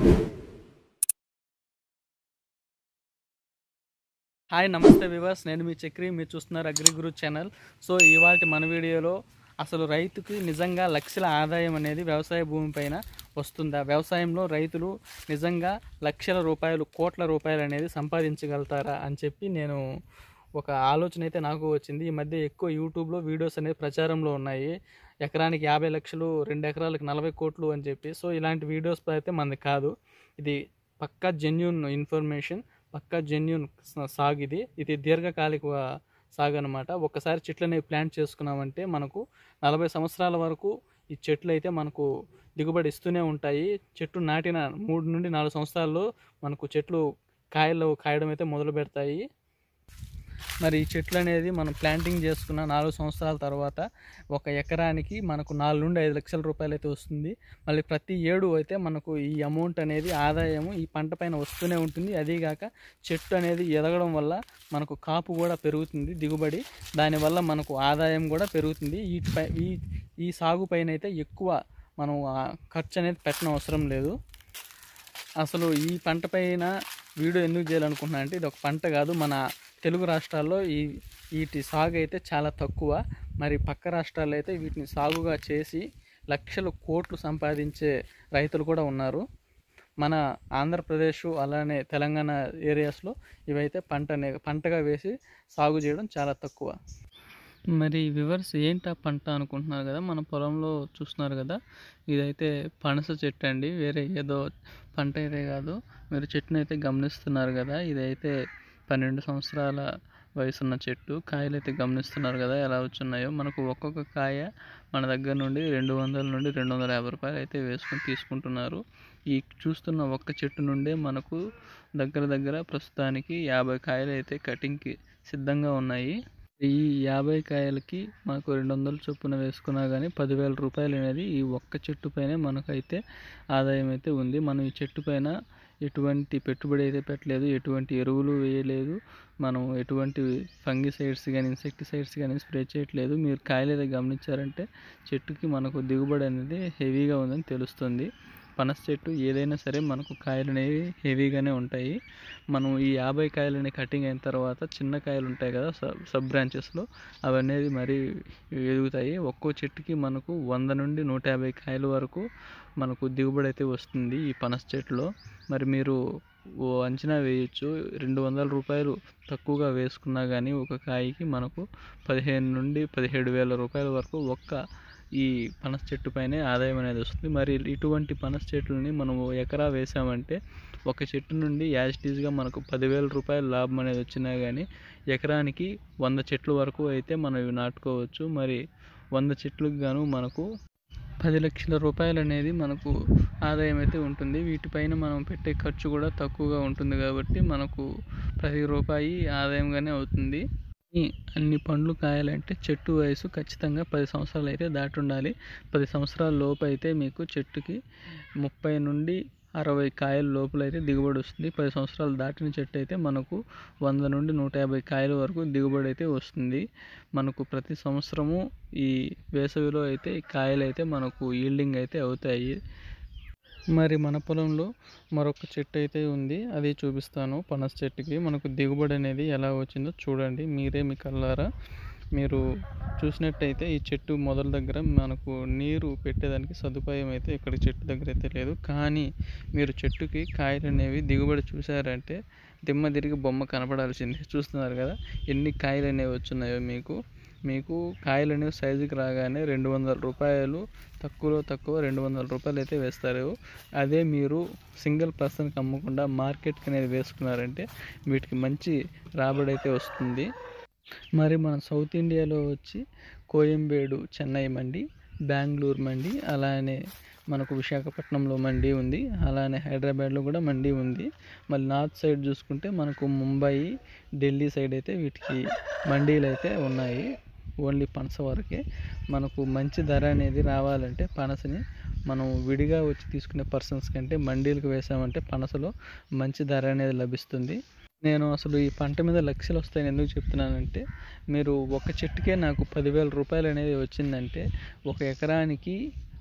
Hi నమస్తే viewers, నేను మీ చక్రి. మీరు చూస్తున్నారు అగ్రిగురు ఛానల్. సో ఇవాళ మన వీడియోలో అసలు రైతుకి నిజంగా లక్షల ఆదాయం అనేది వ్యవసాయ భూమిపైన వస్తుందా, వ్యవసాయంలో రైతులు నిజంగా లక్షల రూపాయలు కోట్ల రూపాయలు అనేది సంపాదించగలుగుతారా అని చెప్పి నేను ఒక ఆలోచన అయితే నాకు వచ్చింది. ఈ మధ్య ఎక్కువ యూట్యూబ్లో వీడియోస్ అనేది ప్రచారంలో ఉన్నాయి. ఎకరానికి 50 లక్షలు, 2 ఎకరాలకు 40 కోట్లు అని చెప్పి. సో ఇలాంటి వీడియోస్ అయితే మనది కాదు. ఇది పక్కా జెన్యూన్ ఇన్ఫర్మేషన్, పక్కా జెన్యూన్ సాగు. ఇది దీర్ఘకాలిక సాగు అనమాట. ఒక్కసారి చెట్లని ప్లాంట్ చేసుకున్నామంటే మనకు 40 సంవత్సరాల వరకు ఈ చెట్లు అయితే మనకు దిగుబడి ఇస్తూనే ఉంటాయి. చెట్టు నాటిన 3 నుండి 4 సంవత్సరాల్లో మనకు చెట్లు కాయడం అయితే మొదలు పెడతాయి. మరి ఈ చెట్లు అనేది మనం ప్లాంటింగ్ చేసుకున్న 4 సంవత్సరాల తర్వాత ఒక ఎకరానికి మనకు 4 నుండి 5 లక్షల రూపాయలు అయితే వస్తుంది. మళ్ళీ ప్రతి ఏడు అయితే మనకు ఈ అమౌంట్ అనేది ఆదాయము ఈ పంట పైన వస్తూనే ఉంటుంది. అదీగాక చెట్టు అనేది ఎదగడం వల్ల మనకు కాపు కూడా పెరుగుతుంది, దిగుబడి. దానివల్ల మనకు ఆదాయం కూడా పెరుగుతుంది. ఈ సాగు పైన అయితే ఎక్కువ మనం ఖర్చు అనేది పెట్టడం అవసరం లేదు. అసలు ఈ పంట పైన వీడియో ఎందుకు చేయాలనుకుంటున్నా అంటే, ఇది ఒక పంట కాదు, మన తెలుగు రాష్ట్రాల్లో వీటి సాగు అయితే చాలా తక్కువ. మరి పక్క రాష్ట్రాల్లో అయితే వీటిని సాగుగా చేసి లక్షలు కోట్లు సంపాదించే రైతులు కూడా ఉన్నారు. మన ఆంధ్రప్రదేశ్ అలానే తెలంగాణ ఏరియాస్లో ఇవైతే పంటగా వేసి సాగు చేయడం చాలా తక్కువ. మరి వివర్స్ ఏంటా పంట అనుకుంటున్నారు కదా, మన పొలంలో చూస్తున్నారు కదా, ఇదైతే పనస చెట్టు అండి, వేరే ఏదో పంట అయితే కాదు. మీరు చెట్టును అయితే గమనిస్తున్నారు కదా, ఇదైతే 12 సంవత్సరాల వయసున్న చెట్టు. కాయలు అయితే గమనిస్తున్నారు కదా ఎలా వచ్చున్నాయో. మనకు ఒక్కొక్క కాయ మన దగ్గర నుండి 200 నుండి 250 రూపాయలు అయితే వేసుకొని తీసుకుంటున్నారు. ఈ చూస్తున్న ఒక్క చెట్టు నుండే మనకు దగ్గర ప్రస్తుతానికి 50 కాయలు అయితే కటింగ్కి సిద్ధంగా ఉన్నాయి. ఈ 50 కాయలకి మనకు 200 చొప్పున వేసుకున్నా కానీ 10,000 రూపాయలు అనేది ఈ ఒక్క చెట్టు పైనే మనకైతే ఆదాయం అయితే ఉంది. మనం ఈ చెట్టు పైన ఎటువంటి పెట్టుబడి అయితే పెట్టలేదు, ఎటువంటి ఎరువులు వేయలేదు, మనం ఎటువంటి ఫంగిసైడ్స్ కానీ ఇన్సెక్టిసైడ్స్ కానీ స్ప్రే చేయట్లేదు. మీరు కాయలు అయితే గమనించారంటే చెట్టుకి మనకు దిగుబడి అనేది హెవీగా ఉందని తెలుస్తుంది. పనస చెట్టు ఏదైనా సరే మనకు కాయలు అనేవి హెవీగానే ఉంటాయి. మనం ఈ 50 కాయలని కటింగ్ అయిన తర్వాత చిన్న కాయలు ఉంటాయి కదా సబ్ బ్రాంచెస్లో, అవనేది మరీ ఎదుగుతాయి. ఒక్కో చెట్టుకి మనకు 100 నుండి 150 కాయల వరకు మనకు దిగుబడి అయితే వస్తుంది ఈ పనస చెట్టులో. మరి మీరు అంచనా వేయచ్చు, 200 రూపాయలు తక్కువగా వేసుకున్నా కానీ ఒక కాయకి మనకు 15 నుండి 17,000 రూపాయల వరకు ఒక్క ఈ పనస చెట్టు పైనే ఆదాయం అనేది వస్తుంది. మరి ఇటువంటి పనస చెట్లని మనము ఎకరా వేసామంటే ఒక చెట్టు నుండి యాజిటీజ్గా మనకు 10,000 రూపాయల లాభం అనేది వచ్చినా కానీ ఎకరానికి 100 చెట్ల వరకు అయితే మనం ఇవి నాటుకోవచ్చు. మరి 100 చెట్లకు గాను మనకు 10 లక్షల రూపాయలు అనేది మనకు ఆదాయం అయితే ఉంటుంది. వీటిపైన మనం పెట్టే ఖర్చు కూడా తక్కువగా ఉంటుంది కాబట్టి మనకు ప్రతి రూపాయి ఆదాయంగానే అవుతుంది. అన్ని పండ్లు కాయాలంటే చెట్టు వయసు ఖచ్చితంగా 10 సంవత్సరాలు అయితే దాటి ఉండాలి. 10 సంవత్సరాల లోపు అయితే మీకు చెట్టుకి 30 నుండి 60 కాయల లోపల అయితే దిగుబడి వస్తుంది. 10 సంవత్సరాలు దాటిన చెట్టు అయితే మనకు 100 నుండి 150 కాయల వరకు దిగుబడి అయితే వస్తుంది. మనకు ప్రతి సంవత్సరము ఈ వేసవిలో అయితే కాయలు అయితే మనకు ఈల్డింగ్ అయితే అవుతాయి. మరి మన పొలంలో మరొక చెట్టు అయితే ఉంది, అది చూపిస్తాను. పనస చెట్టుకి మనకు దిగుబడి అనేది ఎలా వచ్చిందో చూడండి మీరే మీ కళ్ళారా. మీరు చూసినట్టయితే ఈ చెట్టు మొదల దగ్గర మనకు నీరు పెట్టేదానికి సదుపాయం అయితే ఇక్కడ చెట్టు దగ్గర అయితే లేదు. కానీ మీరు చెట్టుకి కాయలు అనేవి దిగుబడి చూసారంటే దిమ్మ తిరిగి బొమ్మ కనపడాల్సిందే. చూస్తున్నారు కదా ఎన్ని కాయలు అనేవి వచ్చున్నాయో. మీకు కాయలు అనేవి సైజుకి రాగానే 200 రూపాయలు, తక్కువ 200 రూపాయలు అయితే వేస్తారు. అదే మీరు సింగిల్ పర్సన్కి అమ్మకుండా మార్కెట్కి అనేది వేసుకున్నారంటే వీటికి మంచి రాబడి అయితే వస్తుంది. మరి మన సౌత్ ఇండియాలో వచ్చి కోయంబేడు, చెన్నై మండి, బెంగళూరు మండి, అలానే మనకు విశాఖపట్నంలో మండి ఉంది, అలానే హైదరాబాద్లో కూడా మండి ఉంది. మళ్ళీ నార్త్ సైడ్ చూసుకుంటే మనకు ముంబై, ఢిల్లీ సైడ్ అయితే వీటికి మండీలు అయితే ఉన్నాయి. ఓన్లీ పనస వరకే. మనకు మంచి ధర అనేది రావాలంటే పనసని మనం విడిగా వచ్చి తీసుకునే పర్సన్స్ కంటే మండీలకు వేసామంటే పనసలో మంచి ధర అనేది లభిస్తుంది. నేను అసలు ఈ పంట మీద లక్షలు వస్తాయని ఎందుకు చెప్తున్నానంటే, మీరు ఒక చెట్టుకే నాకు 10,000 రూపాయలు అనేది వచ్చిందంటే ఒక ఎకరానికి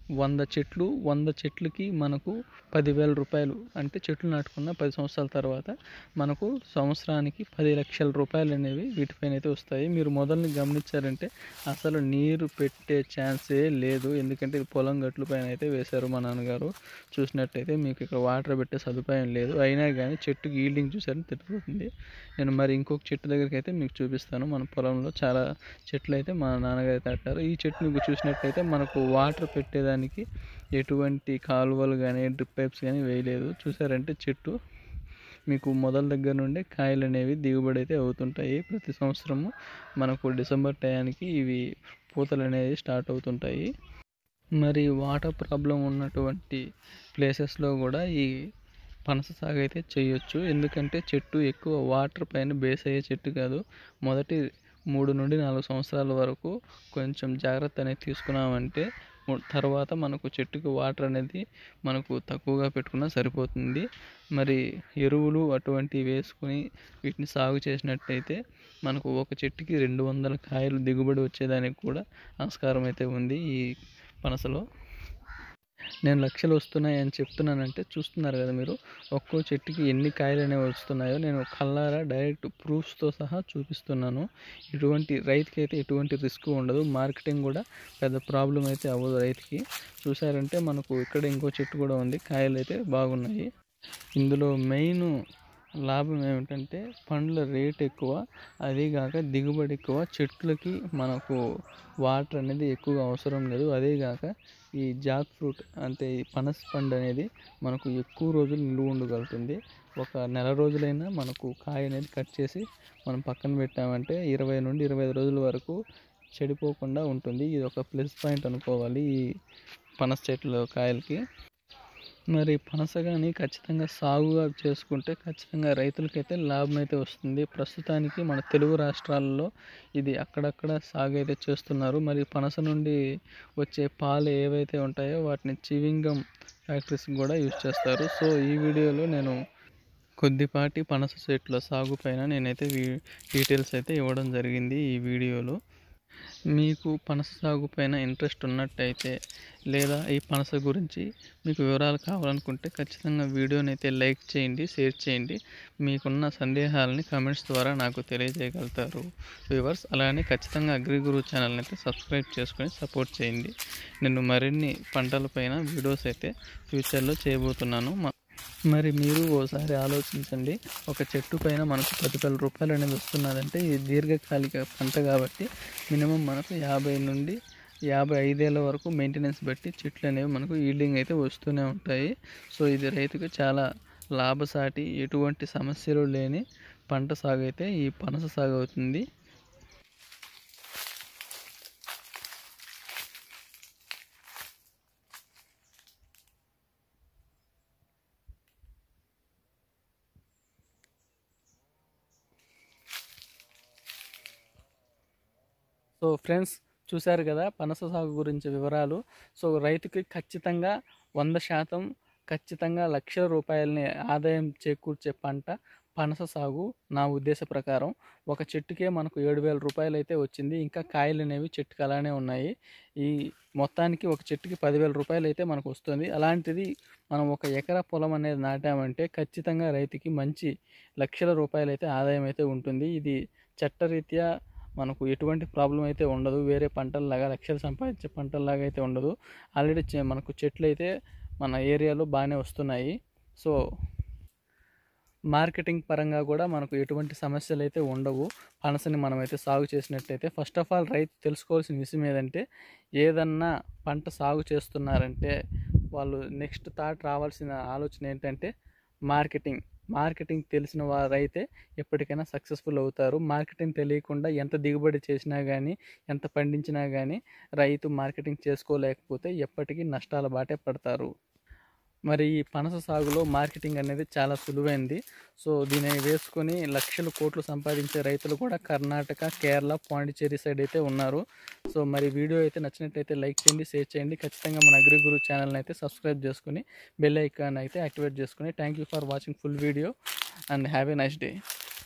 100 చెట్లుకి మనకు 10,000 రూపాయలు. అంటే చెట్లు నాటుకున్న 10 సంవత్సరాల తర్వాత మనకు సంవత్సరానికి 10 లక్షల రూపాయలు అనేవి వీటిపైన అయితే వస్తాయి. మీరు మొదలని గమనించారంటే అసలు నీరు పెట్టే ఛాన్సే లేదు. ఎందుకంటే ఇది పొలం గట్ల పైన అయితే వేశారు మా నాన్నగారు. చూసినట్టయితే మీకు ఇక్కడ వాటర్ పెట్టే సదుపాయం లేదు. అయినా కానీ చెట్టుకి ఈల్డింగ్ చూసారని తెలిసిపోతుంది. నేను మరి ఇంకొక చెట్టు దగ్గరికి అయితే మీకు చూపిస్తాను. మన పొలంలో చాలా చెట్లు అయితే మా నాన్నగారు అయితే నాటారు. ఈ చెట్టు మీకు చూసినట్లయితే మనకు వాటర్ పెట్టేదానికి ఎటువంటి కాలువలు కానీ డ్రిప్ పైప్స్ కానీ వేయలేదు. చూసారంటే చెట్టు మీకు మొదల దగ్గర నుండి కాయలు అనేవి దిగుబడి అయితే అవుతుంటాయి. ప్రతి సంవత్సరము మనకు డిసెంబర్ టయానికి ఇవి పూతలు అనేవి స్టార్ట్ అవుతుంటాయి. మరి వాటర్ ప్రాబ్లం ఉన్నటువంటి ప్లేసెస్లో కూడా ఈ పనస సాగు అయితే చేయొచ్చు. ఎందుకంటే చెట్టు ఎక్కువ వాటర్ పైన బేస్ అయ్యే చెట్టు కాదు. మొదటి 3 నుండి 4 సంవత్సరాల వరకు కొంచెం జాగ్రత్త అనేది తీసుకున్నామంటే తర్వాత మనకు చెట్టుకి వాటర్ అనేది మనకు తక్కువగా పెట్టుకున్నా సరిపోతుంది. మరి ఎరువులు అటువంటివి వేసుకుని వీటిని సాగు చేసినట్టయితే మనకు ఒక చెట్టుకి 200 కాయలు దిగుబడి వచ్చేదానికి కూడా ఆస్కారం అయితే ఉంది ఈ పనసలో. నేను లక్షలు వస్తున్నాయని చెప్తున్నానంటే చూస్తున్నారు కదా మీరు, ఒక్కో చెట్టుకి ఎన్ని కాయలు అనేవి వస్తున్నాయో నేను కళ్ళారా డైరెక్ట్ ప్రూఫ్స్తో సహా చూపిస్తున్నాను. రైతుకి అయితే ఎటువంటి రిస్క్ ఉండదు. మార్కెటింగ్ కూడా పెద్ద ప్రాబ్లం అయితే అవ్వదు రైతుకి. చూసారంటే మనకు ఇక్కడ ఇంకో చెట్టు కూడా ఉంది, కాయలు అయితే బాగున్నాయి. ఇందులో మెయిన్ లాభం ఏమిటంటే పండ్ల రేట్ ఎక్కువ, అదేగాక దిగుబడి ఎక్కువ. చెట్లకి మనకు వాటర్ అనేది ఎక్కువగా అవసరం లేదు. అదేగాక ఈ జాక్ ఫ్రూట్ అంటే ఈ పనస పండు అనేది మనకు ఎక్కువ రోజులు నిలువ ఉండగలుగుతుంది. ఒక నెల రోజులైనా మనకు కాయ అనేది కట్ చేసి మనం పక్కన పెట్టామంటే 20 నుండి 25 రోజుల వరకు చెడిపోకుండా ఉంటుంది. ఇది ఒక ప్లస్ పాయింట్ అనుకోవాలి ఈ పనస చెట్ల కాయలకి. మరి పనస కానీ ఖచ్చితంగా సాగుగా చేసుకుంటే ఖచ్చితంగా రైతులకైతే లాభం అయితే వస్తుంది. ప్రస్తుతానికి మన తెలుగు రాష్ట్రాల్లో ఇది అక్కడక్కడ సాగు అయితే చేస్తున్నారు. మరి పనస నుండి వచ్చే పాలు ఏవైతే ఉంటాయో వాటిని చివింగం ఫ్యాక్టరీస్కి కూడా యూజ్ చేస్తారు. సో ఈ వీడియోలో నేను కొద్దిపాటి పనస చెట్ల సాగు పైన నేనైతే డీటెయిల్స్ అయితే ఇవ్వడం జరిగింది ఈ వీడియోలో. మీకు పనస సాగు పైన ఇంట్రెస్ట్ ఉన్నట్టయితే లేదా ఈ పనస గురించి మీకు వివరాలు కావాలనుకుంటే ఖచ్చితంగా వీడియోని అయితే లైక్ చేయండి, షేర్ చేయండి. మీకున్న సందేహాలని కమెంట్స్ ద్వారా నాకు తెలియజేయగలుగుతారు వ్యూవర్స్. అలానే ఖచ్చితంగా అగ్రిగురు ఛానల్ని అయితే సబ్స్క్రైబ్ చేసుకొని సపోర్ట్ చేయండి. నేను మరిన్ని పంటలపైన వీడియోస్ అయితే ఫ్యూచర్లో చేయబోతున్నాను. మరి మీరు ఓసారి ఆలోచించండి, ఒక చెట్టు పైన మనకు 10,000 రూపాయలు అనేది వస్తున్నదంటే ఇది దీర్ఘకాలిక పంట కాబట్టి మినిమం మనకు 50 నుండి 55 ఏళ్ళ వరకు మెయింటెనెన్స్ బట్టి చెట్లు అనేవి మనకు ఈల్డింగ్ అయితే వస్తూనే ఉంటాయి. సో ఇది రైతుకు చాలా లాభసాటి, ఎటువంటి సమస్యలు లేని పంట సాగు అయితే ఈ పనస సాగు అవుతుంది. సో ఫ్రెండ్స్, చూశారు కదా పనస సాగు గురించి వివరాలు. సో రైతుకి ఖచ్చితంగా 100% ఖచ్చితంగా లక్షల రూపాయలని ఆదాయం చేకూర్చే పంట పనస సాగు. నా ఉద్దేశ ప్రకారం ఒక చెట్టుకే మనకు 7,000 రూపాయలు అయితే వచ్చింది. ఇంకా కాయలు అనేవి చెట్టుకి అలానే ఉన్నాయి. ఈ మొత్తానికి ఒక చెట్టుకి 10,000 రూపాయలు అయితే మనకు వస్తుంది. అలాంటిది మనం ఒక ఎకరా పొలం అనేది నాటామంటే ఖచ్చితంగా రైతుకి మంచి లక్షల రూపాయలు అయితే ఆదాయం అయితే ఉంటుంది. ఇది చట్టరీత్యా మనకు ఎటువంటి ప్రాబ్లం అయితే ఉండదు. వేరే పంటల్లాగా లక్షలు సంపాదించే పంటల్లాగా అయితే ఉండదు. ఆల్రెడీ మనకు చెట్లు అయితే మన ఏరియాలో బాగానే వస్తున్నాయి. సో మార్కెటింగ్ పరంగా కూడా మనకు ఎటువంటి సమస్యలు అయితే ఉండవు పనసని మనమైతే సాగు చేసినట్టయితే. ఫస్ట్ ఆఫ్ ఆల్ రైతు తెలుసుకోవాల్సిన విషయం ఏదంటే, ఏదన్నా పంట సాగు చేస్తున్నారంటే వాళ్ళు నెక్స్ట్ థాట్ రావాల్సిన ఆలోచన ఏంటంటే మార్కెటింగ్ తెలిసిన వారైతే ఎప్పటికైనా సక్సెస్ఫుల్ అవుతారు. మార్కెటింగ్ తెలియకుండా ఎంత దిగుబడి చేసినా కానీ, ఎంత పండించినా కానీ రైతు మార్కెటింగ్ చేసుకోలేకపోతే ఎప్పటికీ నష్టాల బాటే పడతారు. మరి ఈ పనస సాగులో మార్కెటింగ్ అనేది చాలా సులువైంది. సో దీన్ని వేసుకొని లక్షలు కోట్లు సంపాదించే రైతులు కూడా కర్ణాటక, కేరళ, పాండిచేరి సైడ్ అయితే ఉన్నారు. సో మరి వీడియో అయితే నచ్చినట్టయితే లైక్ చేయండి, షేర్ చేయండి. ఖచ్చితంగా మన అగ్రిగురు ఛానల్ని అయితే సబ్స్క్రైబ్ చేసుకుని బెల్ ఐకాన్ అయితే యాక్టివేట్ చేసుకుని. Thank you for watching full video and have a nice day.